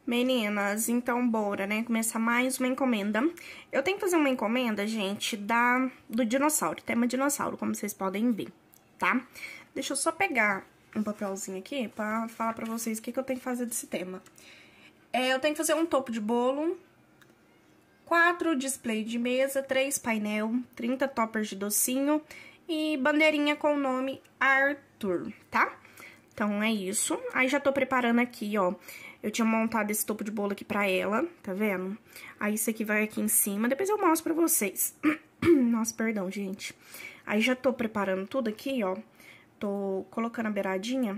Meninas, então bora, né? Começar mais uma encomenda. Eu tenho que fazer uma encomenda, gente, do dinossauro, tema dinossauro, como vocês podem ver, tá? Deixa eu só pegar um papelzinho aqui pra falar pra vocês o que eu tenho que fazer desse tema. Eu tenho que fazer um topo de bolo, 4 display de mesa, 3 painel, 30 toppers de docinho e bandeirinha com o nome Arthur, tá? Então, é isso. Aí, já tô preparando aqui, ó. Eu tinha montado esse topo de bolo aqui pra ela, tá vendo? Aí, isso aqui vai aqui em cima. Depois eu mostro pra vocês. Nossa, perdão, gente. Aí, já tô preparando tudo aqui, ó. Tô colocando a beiradinha.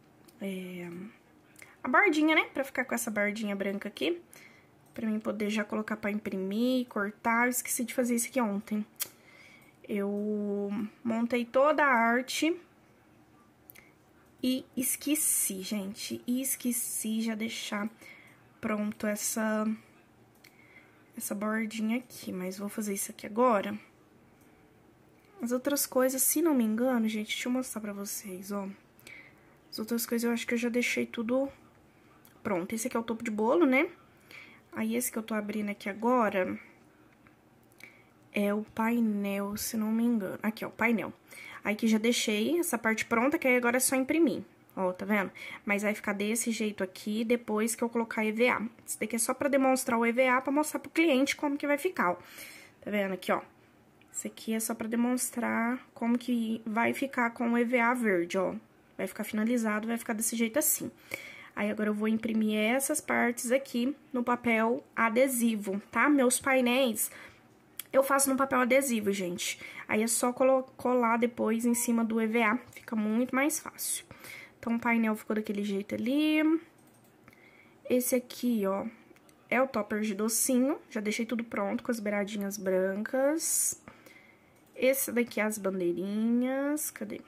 A bordinha, né? Pra ficar com essa bordinha branca aqui. Pra mim poder já colocar pra imprimir, cortar. Eu esqueci de fazer isso aqui ontem. Eu montei toda a arte... E esqueci, gente, já deixar pronto essa bordinha aqui, mas vou fazer isso aqui agora. As outras coisas, se não me engano, gente, deixa eu mostrar pra vocês, ó. As outras coisas eu acho que eu já deixei tudo pronto. Esse aqui é o topo de bolo, né? Aí esse que eu tô abrindo aqui agora é o painel, se não me engano. Aqui, ó, o painel. Aí que já deixei essa parte pronta, que aí agora é só imprimir. Ó, tá vendo? Mas vai ficar desse jeito aqui depois que eu colocar EVA. Isso daqui é só pra demonstrar o EVA, pra mostrar pro cliente como que vai ficar, ó. Tá vendo aqui, ó? Isso aqui é só pra demonstrar como que vai ficar com o EVA verde, ó. Vai ficar finalizado, vai ficar desse jeito assim. Aí, agora eu vou imprimir essas partes aqui no papel adesivo, tá? Meus painéis... eu faço no papel adesivo, gente. Aí é só colar depois em cima do EVA. Fica muito mais fácil. Então, o painel ficou daquele jeito ali. Esse aqui, ó, é o topper de docinho. Já deixei tudo pronto com as beiradinhas brancas. Esse daqui é as bandeirinhas. Cadê?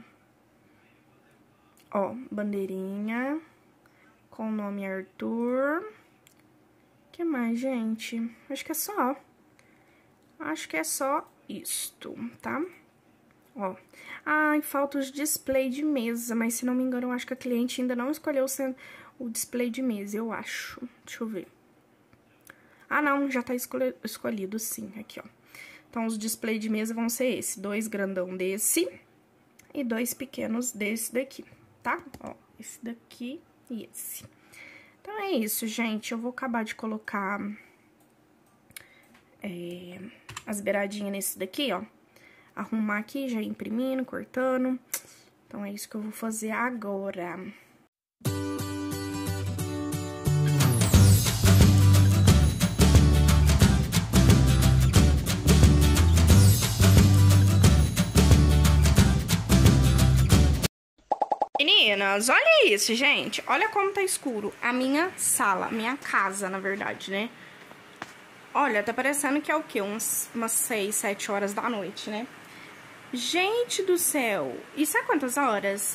Ó, bandeirinha com o nome Arthur. O que mais, gente? Acho que é só, ó. Acho que é só isto, tá? Ó. Ai, falta os display de mesa, mas se não me engano, eu acho que a cliente ainda não escolheu o display de mesa, eu acho. Deixa eu ver. Ah, não, já tá escolhido sim, aqui, ó. Então, os display de mesa vão ser esse, 2 grandão desse e 2 pequenos desse daqui, tá? Ó, esse daqui e esse. Então, é isso, gente. Eu vou acabar de colocar... as beiradinhas nesse daqui, ó. Arrumar aqui, já imprimindo, cortando. Então, é isso que eu vou fazer agora. Meninas, olha isso, gente. Olha como tá escuro. A minha sala, minha casa, na verdade, né? Olha, tá parecendo que é o quê? Umas 6, 7 horas da noite, né? Gente do céu! E sabe quantas horas?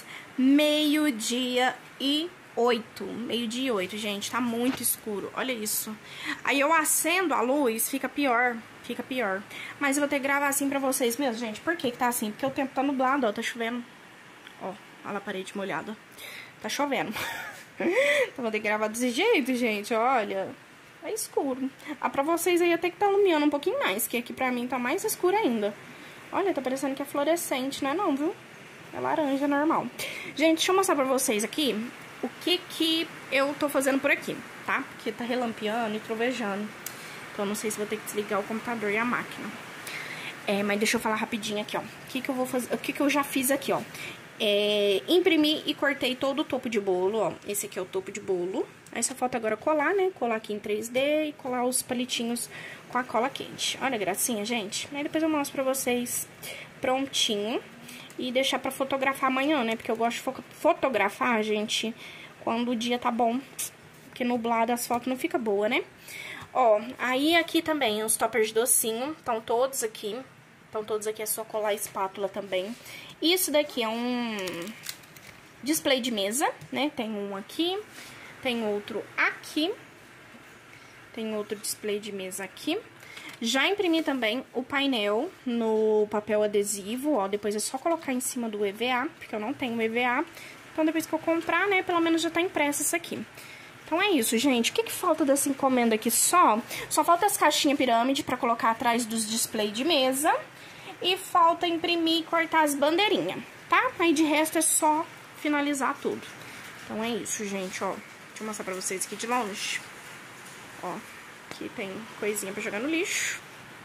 12h08. 12h08, gente. Tá muito escuro. Olha isso. Aí eu acendo a luz, fica pior. Fica pior. Mas eu vou ter que gravar assim pra vocês mesmo, gente. Por que que tá assim? Porque o tempo tá nublado, ó. Tá chovendo. Ó, olha a parede molhada. Tá chovendo. Então vou ter que gravar desse jeito, gente. Olha... é escuro. Ah, pra vocês aí até que tá iluminando um pouquinho mais, que aqui pra mim tá mais escuro ainda. Olha, tá parecendo que é fluorescente, não é não, viu? É laranja normal. Gente, deixa eu mostrar pra vocês aqui o que eu tô fazendo por aqui, tá? Porque tá relampeando e trovejando. Então, eu não sei se vou ter que desligar o computador e a máquina. Mas deixa eu falar rapidinho aqui, ó. O que eu vou fazer, o que eu já fiz aqui, ó. Imprimi e cortei todo o topo de bolo, ó. Esse aqui é o topo de bolo. Aí só falta agora colar, né? Colar aqui em 3D e colar os palitinhos com a cola quente. Olha a gracinha, gente. Aí depois eu mostro pra vocês prontinho. E deixar pra fotografar amanhã, né? Porque eu gosto de fotografar, gente, quando o dia tá bom. Porque nublado as fotos não fica boa, né? Ó, aí aqui também os toppers de docinho. Estão todos aqui. É só colar a espátula também. Isso daqui é um display de mesa, né? Tem um aqui. Tem outro aqui. Tem outro display de mesa aqui. Já imprimi também o painel no papel adesivo, ó. Depois é só colocar em cima do EVA, porque eu não tenho EVA. Então, depois que eu comprar, né, pelo menos já tá impresso isso aqui. Então é isso, gente. O que falta dessa encomenda aqui só? Só falta as caixinhas pirâmide pra colocar atrás dos display de mesa. E falta imprimir e cortar as bandeirinhas, tá? Aí de resto é só finalizar tudo. Então é isso, gente, ó. Deixa eu mostrar pra vocês aqui de longe. Ó, aqui tem coisinha pra jogar no lixo.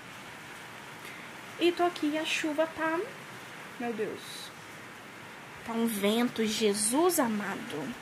E tô aqui e a chuva tá... Meu Deus. Tá um vento, Jesus amado.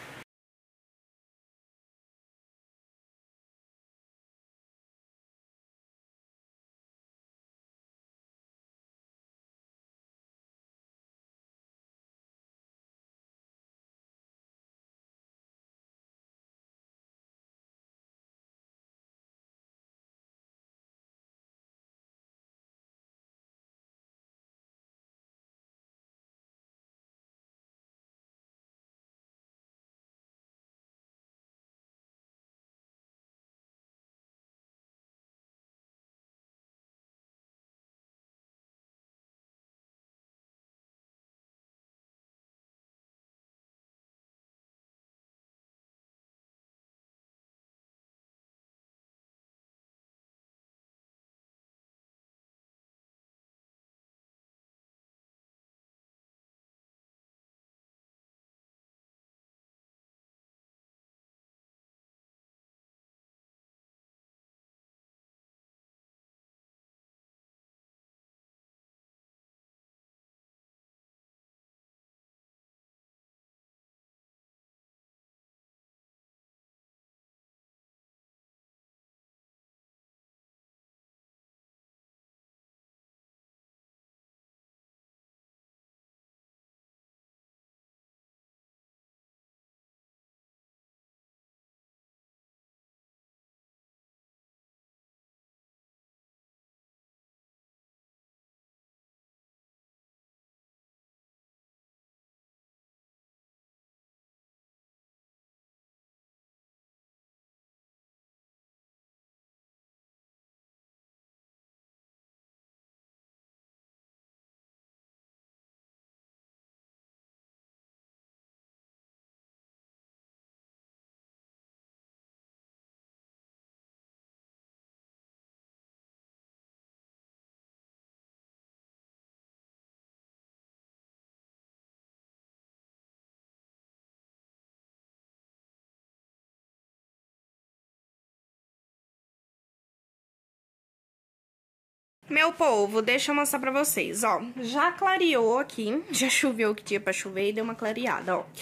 Meu povo, deixa eu mostrar pra vocês, ó. Já clareou aqui, já choveu o que tinha pra chover e deu uma clareada, ó.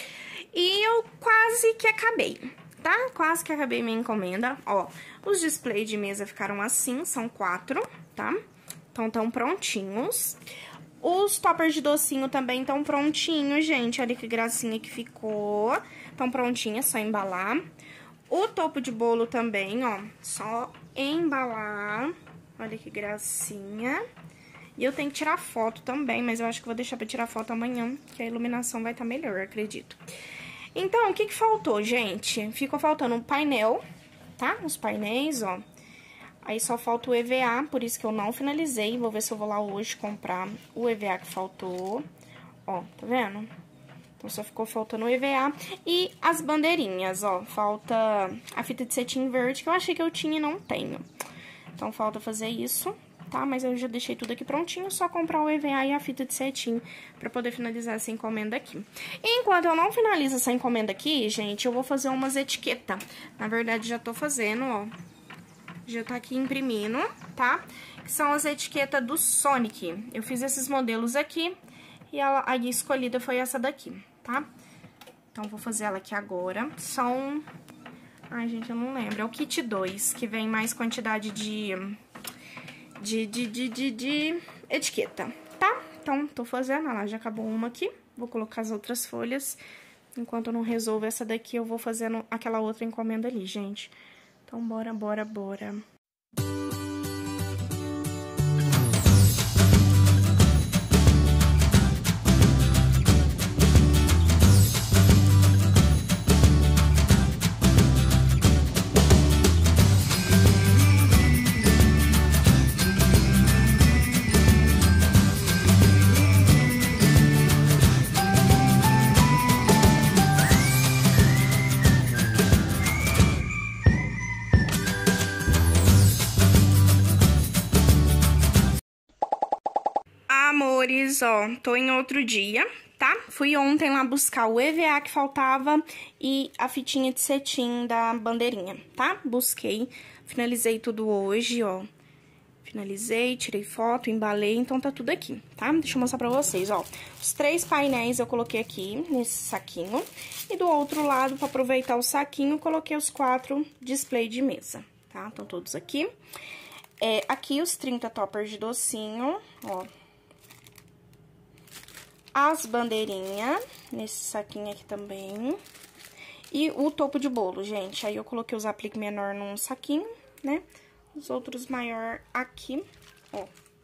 E eu quase que acabei, tá? Quase que acabei minha encomenda, ó. Os displays de mesa ficaram assim, são 4, tá? Então, tão prontinhos. Os toppers de docinho também estão prontinhos, gente. Olha que gracinha que ficou. Estão prontinhos, é só embalar. O topo de bolo também, ó, só embalar. Olha que gracinha. E eu tenho que tirar foto também, mas eu acho que vou deixar pra tirar foto amanhã, que a iluminação vai estar melhor, acredito. Então, o que faltou, gente? Ficou faltando um painel, tá? Os painéis, ó. Aí só falta o EVA, por isso que eu não finalizei. Vou ver se eu vou lá hoje comprar o EVA que faltou. Ó, tá vendo? Então, só ficou faltando o EVA e as bandeirinhas, ó. Falta a fita de cetim verde, que eu achei que eu tinha e não tenho. Então, falta fazer isso, tá? Mas eu já deixei tudo aqui prontinho, só comprar o EVA e a fita de cetim pra poder finalizar essa encomenda aqui. E enquanto eu não finalizo essa encomenda aqui, gente, eu vou fazer umas etiquetas. Na verdade, já tô fazendo, ó. Já tá aqui imprimindo, tá? Que são as etiquetas do Sonic. Eu fiz esses modelos aqui e a escolhida foi essa daqui, tá? Então, vou fazer ela aqui agora. São... Ai, gente, eu não lembro. É o kit 2, que vem mais quantidade de etiqueta, tá? Então, tô fazendo, ela já acabou uma aqui. Vou colocar as outras folhas. Enquanto eu não resolvo essa daqui, eu vou fazendo aquela outra encomenda ali, gente. Então, bora, bora, bora. meninas, ó, tô em outro dia, tá? Fui ontem lá buscar o EVA que faltava e a fitinha de cetim da bandeirinha, tá? Busquei, finalizei tudo hoje, ó. Finalizei, tirei foto, embalei, então tá tudo aqui, tá? Deixa eu mostrar pra vocês, ó. Os 3 painéis eu coloquei aqui nesse saquinho. E do outro lado, pra aproveitar o saquinho, coloquei os 4 display de mesa, tá? Estão todos aqui. Aqui os 30 toppers de docinho, ó. As bandeirinhas, nesse saquinho aqui também. E o topo de bolo, gente. Aí eu coloquei os apliques menor num saquinho, né? Os outros maior aqui, ó.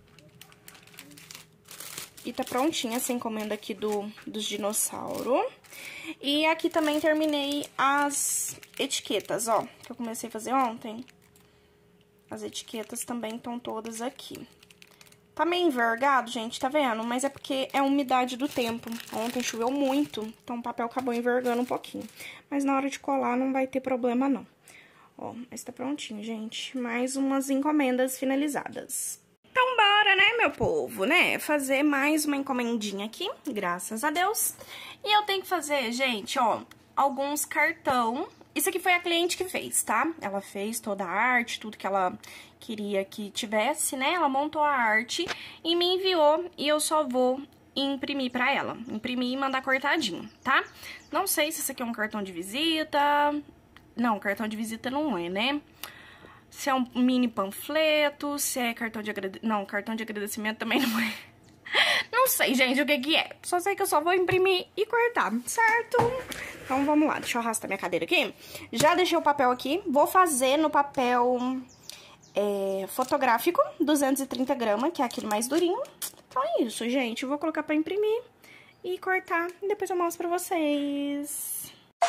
E tá prontinha essa encomenda aqui dos dinossauros. E aqui também terminei as etiquetas, ó. Que eu comecei a fazer ontem. As etiquetas também estão todas aqui. Tá meio envergado, gente, tá vendo? Mas é porque é a umidade do tempo. Ontem choveu muito, então o papel acabou envergando um pouquinho. Mas na hora de colar não vai ter problema, não. Ó, mas tá prontinho, gente. Mais umas encomendas finalizadas. Então, bora, né, meu povo, né? Fazer mais uma encomendinha aqui, graças a Deus. E eu tenho que fazer, gente, ó, alguns cartão. Isso aqui foi a cliente que fez, tá? Ela fez toda a arte, tudo que ela queria que tivesse, né? Ela montou a arte e me enviou e eu só vou imprimir pra ela. Imprimir e mandar cortadinho, tá? Não sei se isso aqui é um cartão de visita. Não, cartão de visita não é, né? Se é um mini panfleto, se é cartão de agradecimento. Não, cartão de agradecimento também não é. Não sei, gente, o que que é. Só sei que eu só vou imprimir e cortar, certo? Então, vamos lá. Deixa eu arrastar minha cadeira aqui. Já deixei o papel aqui. Vou fazer no papel fotográfico, 230 gramas, que é aquele mais durinho. Então, é isso, gente. Eu vou colocar pra imprimir e cortar. E depois eu mostro pra vocês.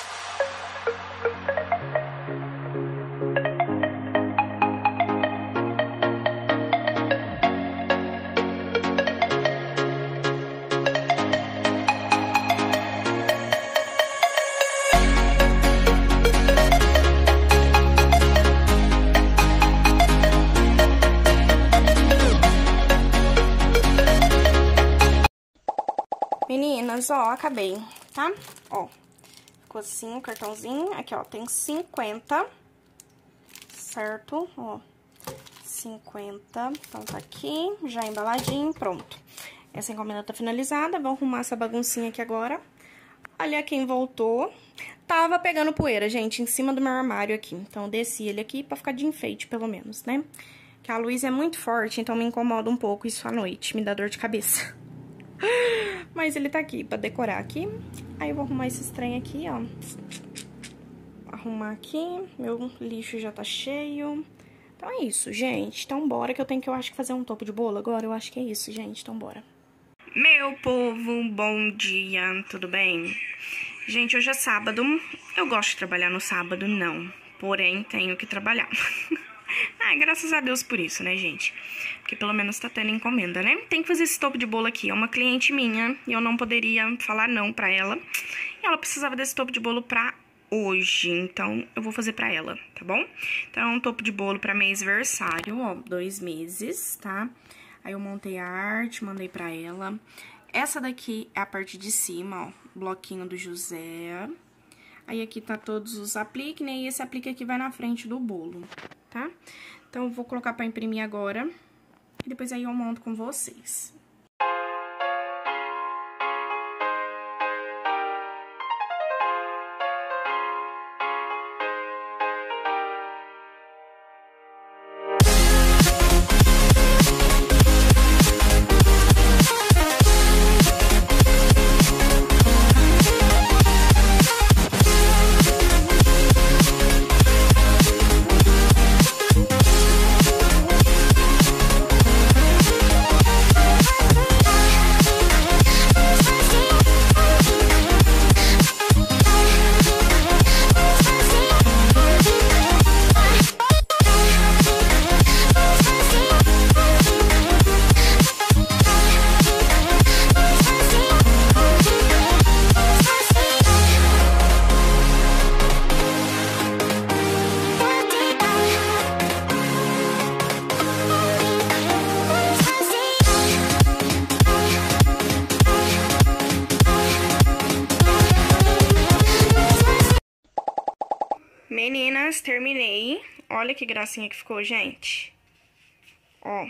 Meninas, ó, acabei, tá? Ó, ficou assim o cartãozinho. Aqui, ó, tem 50, certo? Ó, 50. Então, tá aqui, já embaladinho, pronto. Essa encomenda tá finalizada. Vou arrumar essa baguncinha aqui agora. Olha quem voltou. Tava pegando poeira, gente, em cima do meu armário aqui. Então, eu desci ele aqui pra ficar de enfeite, pelo menos, né? Que a luz é muito forte, então me incomoda um pouco isso à noite. Me dá dor de cabeça. Mas ele tá aqui pra decorar aqui. Aí eu vou arrumar esses trem aqui, ó. Arrumar aqui. Meu lixo já tá cheio. Então é isso, gente. Então bora que eu acho que fazer um topo de bolo agora. Eu acho que é isso, gente. Então bora. Meu povo, bom dia. Tudo bem? Gente, hoje é sábado. Eu gosto de trabalhar no sábado, não. Porém, tenho que trabalhar. Graças a Deus por isso, né, gente? Porque pelo menos tá tendo encomenda, né? Tem que fazer esse topo de bolo aqui. É uma cliente minha e eu não poderia falar não pra ela. E ela precisava desse topo de bolo pra hoje. Então, eu vou fazer pra ela, tá bom? Então, é um topo de bolo pra mêsversário, ó, 2 meses, tá? Aí eu montei a arte, mandei pra ela. Essa daqui é a parte de cima, ó, bloquinho do José. Aí aqui tá todos os apliques, né? E esse aplique aqui vai na frente do bolo, tá? Então, eu vou colocar pra imprimir agora. E depois aí eu monto com vocês. Meninas, terminei. Olha que gracinha que ficou, gente. Ó.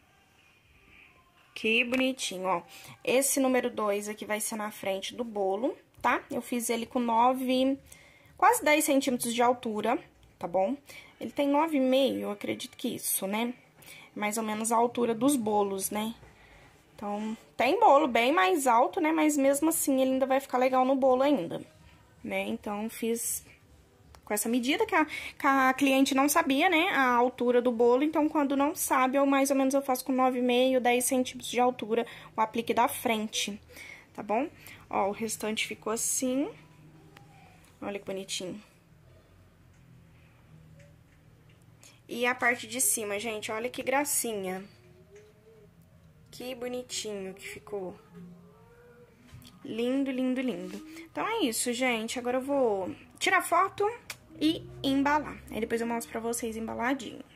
Que bonitinho, ó. Esse número 2 aqui vai ser na frente do bolo, tá? Eu fiz ele com 9, quase 10 centímetros de altura, tá bom? Ele tem 9,5, eu acredito que isso, né? Mais ou menos a altura dos bolos, né? Então, tem bolo bem mais alto, né? Mas mesmo assim, ele ainda vai ficar legal no bolo ainda, né? Então, fiz com essa medida que a cliente não sabia, né? A altura do bolo. Então, quando não sabe, eu mais ou menos eu faço com 9,5, 10 centímetros de altura o aplique da frente, tá bom? Ó, o restante ficou assim. Olha que bonitinho. E a parte de cima, gente, olha que gracinha. Que bonitinho que ficou. Lindo, lindo, lindo. Então, é isso, gente. Agora eu vou tirar foto e embalar. Aí depois eu mostro pra vocês embaladinho.